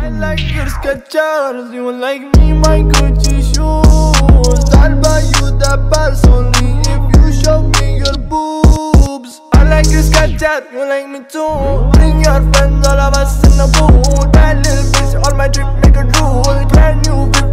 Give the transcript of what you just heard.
like your Skechers, you like me my Gucci shoes. I'll buy you the purse only if you show me your boobs. I like your Skechers, you like me too. Bring your friends, all of us in the booth. Bad little bitch, all my drip make a drool. Brand new